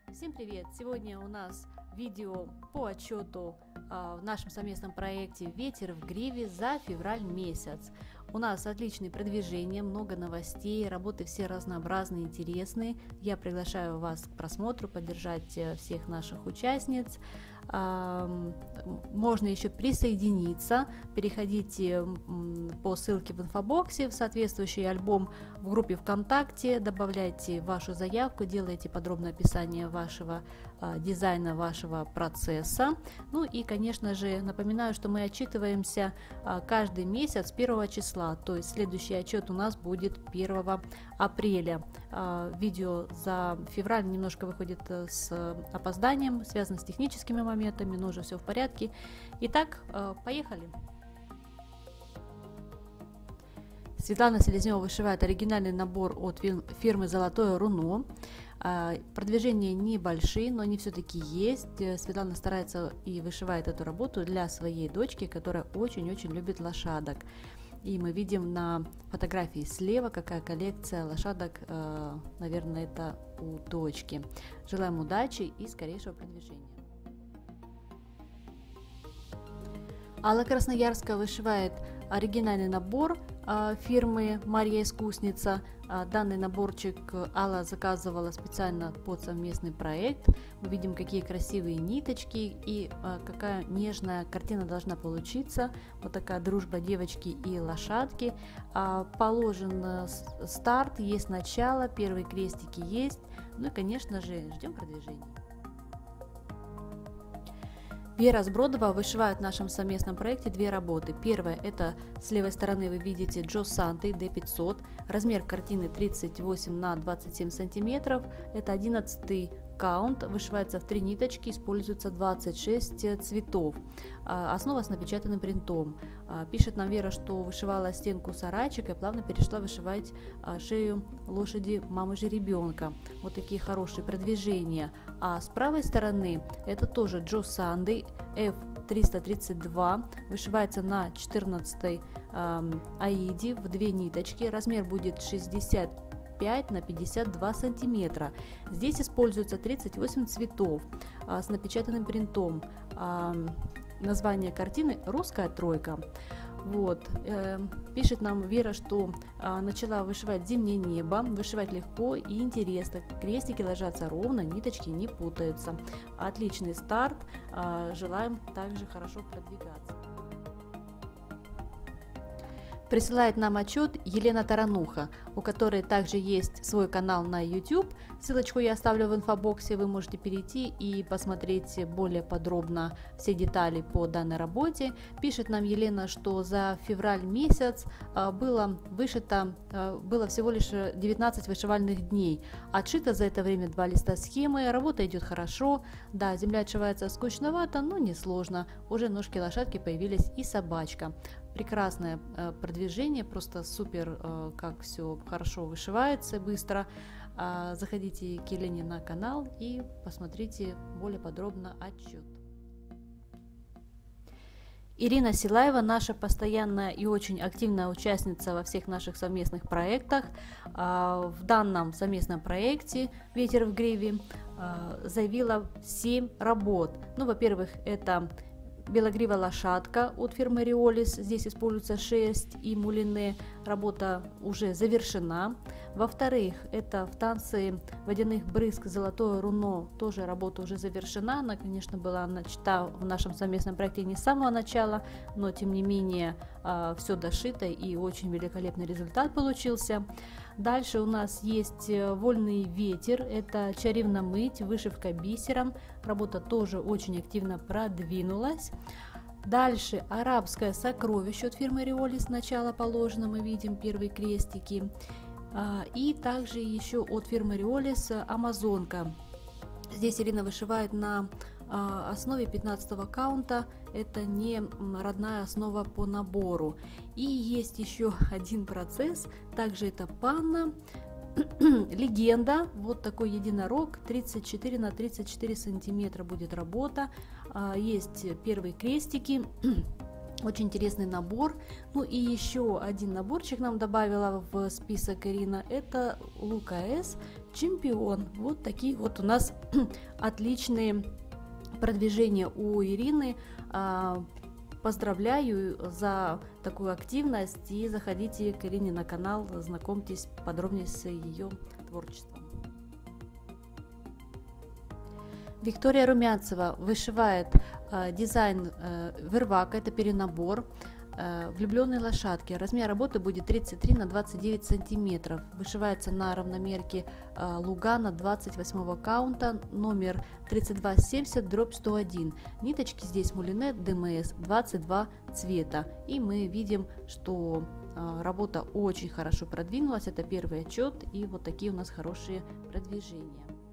Всем привет! Сегодня у нас видео по отчету в нашем совместном проекте «Ветер в гриве» за февраль месяц. У нас отличные продвижения, много новостей, работы все разнообразные, интересные. Я приглашаю вас к просмотру, поддержать всех наших участниц. Можно еще присоединиться, переходите по ссылке в инфобоксе в соответствующий альбом в группе ВКонтакте, добавляйте вашу заявку, делайте подробное описание вашего дизайна, вашего процесса. Ну и, конечно же, напоминаю, что мы отчитываемся каждый месяц 1 числа, то есть следующий отчет у нас будет 1 апреля. Видео за февраль немножко выходит с опозданием, связано с техническими моментами, но уже все в порядке. Итак, поехали! Светлана Селезнева вышивает оригинальный набор от фирмы «Золотое руно». Продвижения небольшие, но они все-таки есть. Светлана старается и вышивает эту работу для своей дочки, которая очень-очень любит лошадок. И мы видим на фотографии слева, какая коллекция лошадок, наверное, это у дочки. Желаем удачи и скорейшего продвижения. Алла Красноярская вышивает оригинальный набор фирмы «Марья Искусница». Данный наборчик Алла заказывала специально под совместный проект. Мы видим, какие красивые ниточки и какая нежная картина должна получиться. Вот такая дружба девочки и лошадки. Положен старт, есть начало, первые крестики есть. Ну и, конечно же, ждем продвижения. Вера Сбродова вышивает в нашем совместном проекте две работы. Первая — это с левой стороны вы видите Джо Санты D500. Размер картины 38 на 27 сантиметров. Это 11 каунт, вышивается в 3 ниточки, используется 26 цветов. Основа с напечатанным принтом. Пишет нам Вера, что вышивала стенку сарайчика и плавно перешла вышивать шею лошади мамы жеребенка. Вот такие хорошие продвижения. А с правой стороны это тоже Джо Санды F332, вышивается на 14 аиде в 2 ниточки. Размер будет 65 на 52 сантиметра. Здесь используется 38 цветов с напечатанным принтом. Название картины «Русская тройка». Вот. Пишет нам Вера, что начала вышивать зимнее небо, вышивать легко и интересно. Крестики ложатся ровно, ниточки не путаются. Отличный старт. Желаем также хорошо продвигаться. Присылает нам отчет Елена Тарануха, у которой также есть свой канал на YouTube. Ссылочку я оставлю в инфобоксе, вы можете перейти и посмотреть более подробно все детали по данной работе. Пишет нам Елена, что за февраль месяц было всего лишь 19 вышивальных дней. Отшито за это время 2 листа схемы, работа идет хорошо. Да, земля отшивается скучновато, но не сложно. Уже ножки лошадки появились и собачка. Прекрасное продвижение, просто супер, как все хорошо вышивается, быстро. Заходите к Елене на канал и посмотрите более подробно отчет. Ирина Силаева, наша постоянная и очень активная участница во всех наших совместных проектах. В данном совместном проекте «Ветер в гриве» заявила 7 работ. Ну, во-первых, это белогривая лошадка от фирмы Риолис. Здесь используется шерсть и мулине. Работа уже завершена. Во-вторых, это в танце водяных брызг «Золотое руно». Тоже работа уже завершена. Она, конечно, была начата в нашем совместном проекте не с самого начала, но тем не менее все дошито и очень великолепный результат получился. Дальше у нас есть «Вольный ветер». Это чарівна мыть, вышивка бисером. Работа тоже очень активно продвинулась. Дальше «Арабское сокровище» от фирмы Риолис. Начало положено, мы видим первые крестики. И также еще от фирмы Риолис «Амазонка». Здесь Ирина вышивает на основе 15 каунта. Это не родная основа по набору. И есть еще один процесс. Также это панна. Легенда. Вот такой единорог. 34 на 34 сантиметра будет работа. Есть первые крестики. Очень интересный набор. Ну и еще один наборчик нам добавила в список Ирина. Это Лука С. чемпион. Вот такие вот у нас отличные продвижения у Ирины. Поздравляю за такую активность и заходите к Ирине на канал, знакомьтесь подробнее с ее творчеством. Виктория Румянцева вышивает дизайн вервака, это перенабор. Влюбленные лошадки. Размер работы будет 33 на 29 сантиметров. Вышивается на равномерке Лугана 28 каунта, номер 3270/101. Ниточки здесь Мулине ДМС 22 цвета. И мы видим, что работа очень хорошо продвинулась. Это первый отчет, и вот такие у нас хорошие продвижения.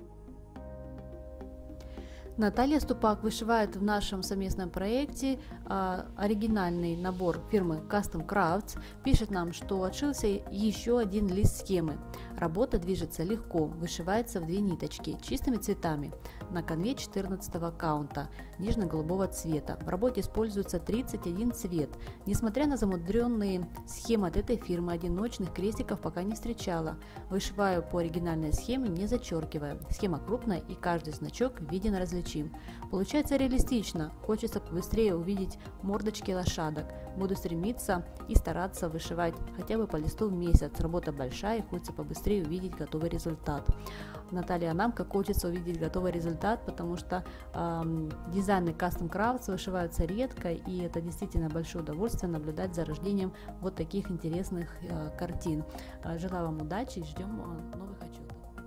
Наталья Ступак вышивает в нашем совместном проекте оригинальный набор фирмы Custom Crafts. Пишет нам, что отшился еще один лист схемы. Работа движется легко, вышивается в 2 ниточки чистыми цветами на конве 14 каунта нежно-голубого цвета. В работе используется 31 цвет. Несмотря на замудренные схемы от этой фирмы, одиночных крестиков пока не встречала. Вышиваю по оригинальной схеме, не зачеркивая. Схема крупная и каждый значок виден различим. Получается реалистично, хочется побыстрее увидеть мордочки лошадок. Буду стремиться и стараться вышивать хотя бы по листу в месяц. Работа большая и хочется побыстрее увидеть готовый результат. Наталья, нам как хочется увидеть готовый результат, потому что дизайны Custom Crafts вышиваются редко, и это действительно большое удовольствие наблюдать за рождением вот таких интересных картин. Желаю вам удачи и ждем новых отчетов.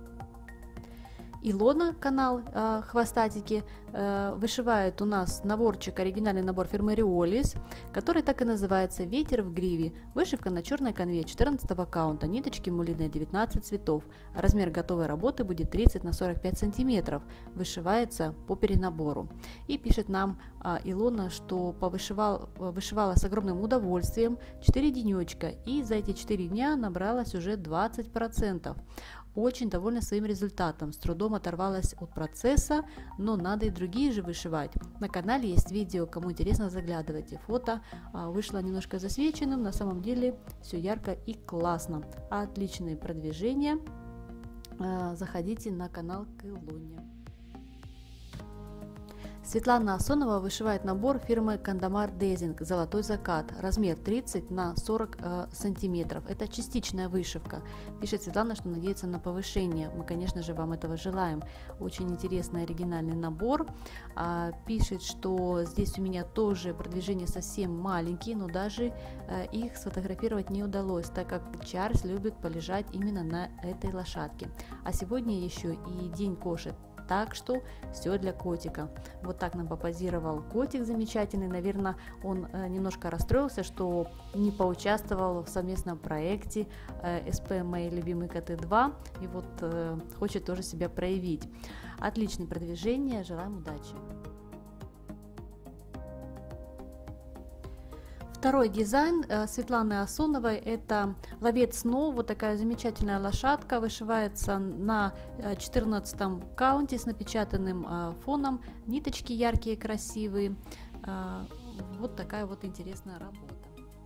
Илона, канал Хвостатики, вышивает у нас наборчик, оригинальный набор фирмы Риолис, который так и называется «Ветер в гриве». Вышивка на черной конве 14 каунта, ниточки Мулине 19 цветов. Размер готовой работы будет 30 на 45 сантиметров. Вышивается по перенабору. И пишет нам Илона, что вышивала с огромным удовольствием 4 денечка, и за эти 4 дня набралась уже 20%. Очень довольна своим результатом, с трудом оторвалась от процесса, но надо и другие же вышивать. На канале есть видео, кому интересно, заглядывайте. Фото вышло немножко засвеченным, на самом деле все ярко и классно. Отличные продвижения, заходите на канал к Илоне. Светлана Асонова вышивает набор фирмы Кандамар Дезинг «Золотой закат», размер 30 на 40 сантиметров. Это частичная вышивка. Пишет Светлана, что надеется на повышение. Мы, конечно же, вам этого желаем. Очень интересный оригинальный набор. Пишет, что здесь у меня тоже продвижения совсем маленькие, но даже их сфотографировать не удалось, так как Чарльз любит полежать именно на этой лошадке. А сегодня еще и день кошек. Так что все для котика. Вот так нам попозировал котик замечательный. Наверное, он немножко расстроился, что не поучаствовал в совместном проекте СП «Мои любимые коты 2». И вот хочет тоже себя проявить. Отличное продвижение. Желаем удачи. Второй дизайн Светланы Асоновой — это ловец снов. Вот такая замечательная лошадка, вышивается на 14 каунте с напечатанным фоном. Ниточки яркие, красивые. Вот такая вот интересная работа.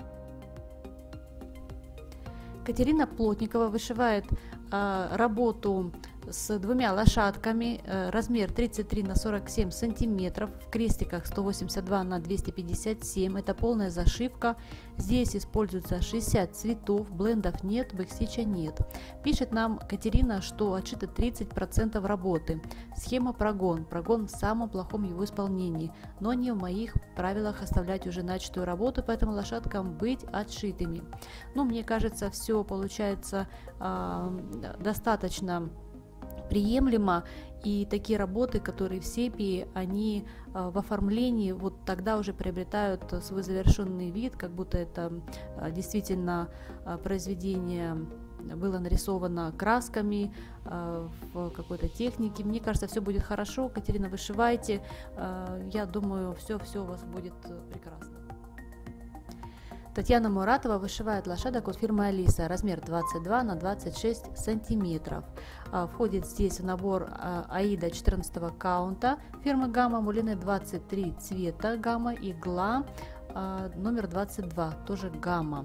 Катерина Плотникова вышивает работу с 2 лошадками, размер 33 на 47 сантиметров, в крестиках 182 на 257, это полная зашивка. Здесь используется 60 цветов, блендов нет, бэкстича нет. Пишет нам Катерина, что отшито 30% работы. Схема прогон в самом плохом его исполнении, но не в моих правилах оставлять уже начатую работу, поэтому лошадкам быть отшитыми. Ну, мне кажется, все получается достаточно приемлемо, и такие работы, которые в сепии, они в оформлении вот тогда уже приобретают свой завершенный вид, как будто это действительно произведение было нарисовано красками в какой-то технике. Мне кажется, все будет хорошо. Катерина, вышивайте. Я думаю, все у вас будет прекрасно. Татьяна Муратова вышивает лошадок от фирмы Алиса, размер 22 на 26 сантиметров. Входит здесь в набор Аида 14 каунта фирмы Гамма, Мулине 23 цвета Гамма, игла номер 22, тоже Гамма.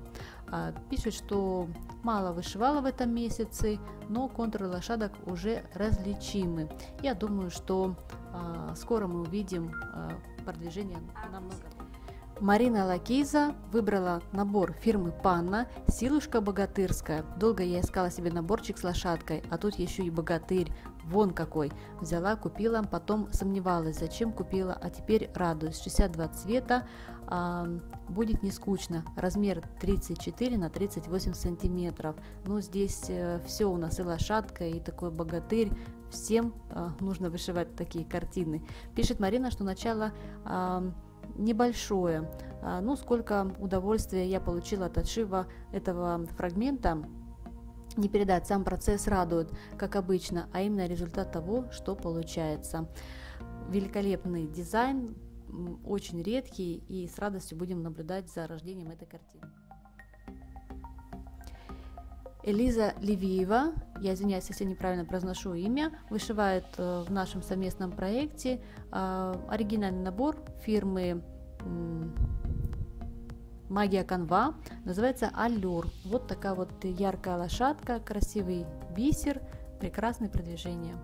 Пишет, что мало вышивала в этом месяце, но контуры лошадок уже различимы. Я думаю, что скоро мы увидим продвижение намного. Марина Лакиза выбрала набор фирмы Панна «Силушка богатырская». Долго я искала себе наборчик с лошадкой, а тут еще и богатырь. Вон какой. Взяла, купила, потом сомневалась, зачем купила, а теперь радуюсь. 62 цвета, будет не скучно. Размер 34 на 38 сантиметров. Ну, здесь все у нас и лошадка, и такой богатырь. Всем нужно вышивать такие картины. Пишет Марина, что начало небольшое. Ну, сколько удовольствия я получила от отшива этого фрагмента, не передать. Сам процесс радует, как обычно, а именно результат того, что получается. Великолепный дизайн, очень редкий, и с радостью будем наблюдать за рождением этой картины. Элиза Левиева, я извиняюсь, если неправильно произношу имя, вышивает в нашем совместном проекте оригинальный набор фирмы Магия Канва, называется Аллюр. Вот такая вот яркая лошадка, красивый бисер, прекрасное продвижение.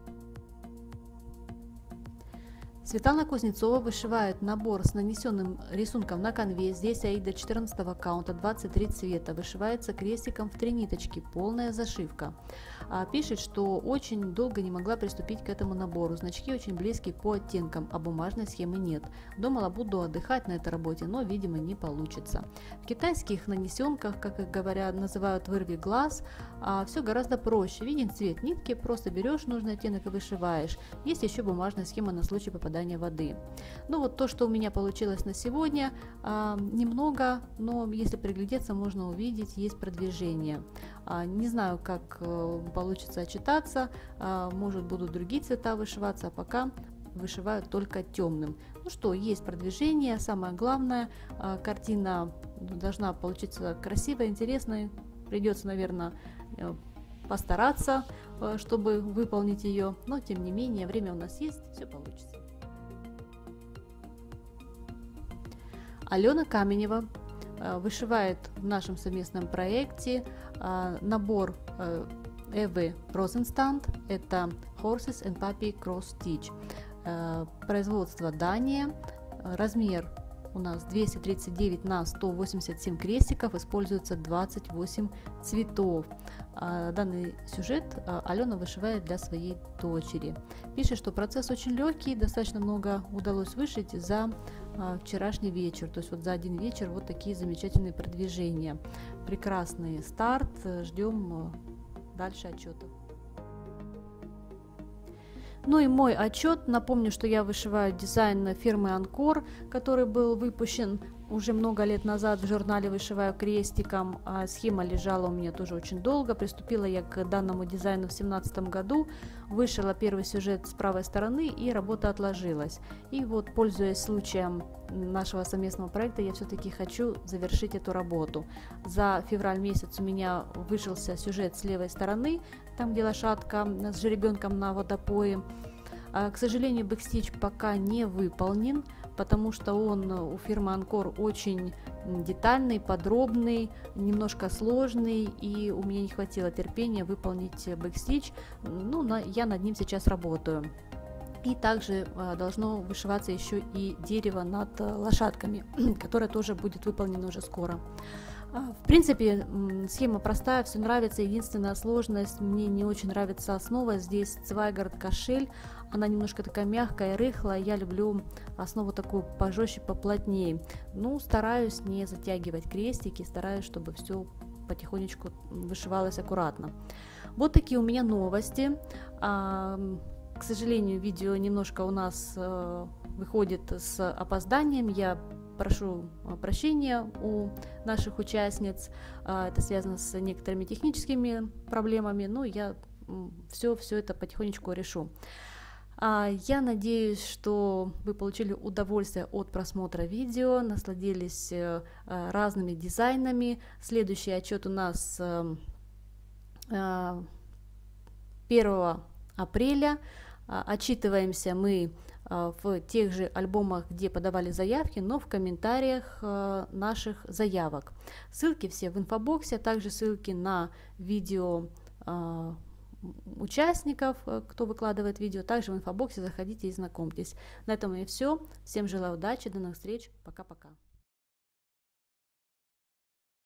Светлана Кузнецова вышивает набор с нанесенным рисунком на конве. Здесь аида 14 каунта, 23 цвета. Вышивается крестиком в 3 ниточки, полная зашивка. Пишет, что очень долго не могла приступить к этому набору. Значки очень близкие по оттенкам, а бумажной схемы нет. Думала, буду отдыхать на этой работе, но, видимо, не получится. В китайских нанесенках, как их говорят, называют вырви глаз, все гораздо проще. Виден цвет нитки, просто берешь нужный оттенок и вышиваешь. Есть еще бумажная схема на случай попадания воды. Ну вот то, что у меня получилось на сегодня, немного, но если приглядеться, можно увидеть, есть продвижение. Не знаю, как получится отчитаться, может будут другие цвета вышиваться, а пока вышиваю только темным. Ну что, есть продвижение, самое главное, картина должна получиться красивой, интересной, придется, наверное, постараться, чтобы выполнить ее, но тем не менее время у нас есть, все получится. Алена Каменева вышивает в нашем совместном проекте набор Эвы Розенстанд, это Horses and Puppy Cross Stitch, производство Дания, размер у нас 239 на 187 крестиков, используется 28 цветов. Данный сюжет Алена вышивает для своей дочери. Пишет, что процесс очень легкий, достаточно много удалось вышить за вчерашний вечер, то есть вот за один вечер вот такие замечательные продвижения. Прекрасный старт, ждем дальше отчетов. Ну и мой отчет. Напомню, что я вышиваю дизайн фирмы Анкор, который был выпущен уже много лет назад в журнале «Вышиваю крестиком». Схема лежала у меня тоже очень долго. Приступила я к данному дизайну в 2017 году. Вышила первый сюжет с правой стороны, и работа отложилась. И вот, пользуясь случаем нашего совместного проекта, я все-таки хочу завершить эту работу. За февраль месяц у меня вышелся сюжет с левой стороны, там где лошадка с жеребенком на водопое. К сожалению, бэкстич пока не выполнен, потому что он у фирмы Анкор очень детальный, подробный, немножко сложный, и у меня не хватило терпения выполнить бэкстич. Ну, я над ним сейчас работаю. И также должно вышиваться еще и дерево над лошадками, которое тоже будет выполнено уже скоро. В принципе, схема простая, все нравится. Единственная сложность, мне не очень нравится основа. Здесь Цвайгард кошель, она немножко такая мягкая, рыхлая. Я люблю основу такую пожестче, поплотнее. Ну, стараюсь не затягивать крестики, стараюсь, чтобы все потихонечку вышивалось аккуратно. Вот такие у меня новости. К сожалению, видео немножко у нас выходит с опозданием. Я прошу прощения у наших участниц. Это связано с некоторыми техническими проблемами, но я все это потихонечку решу. Я надеюсь, что вы получили удовольствие от просмотра видео, насладились разными дизайнами. Следующий отчет у нас 1 апреля. Отчитываемся мы в тех же альбомах, где подавали заявки, но в комментариях наших заявок. Ссылки все в инфобоксе, а также ссылки на видео участников, кто выкладывает видео, также в инфобоксе заходите и знакомьтесь. На этом и все. Всем желаю удачи, до новых встреч, пока-пока.